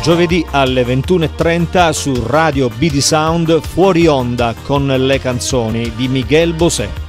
giovedì alle 21:30 su Radio BD Sound Fuori Onda con le canzoni di Miguel Bosé.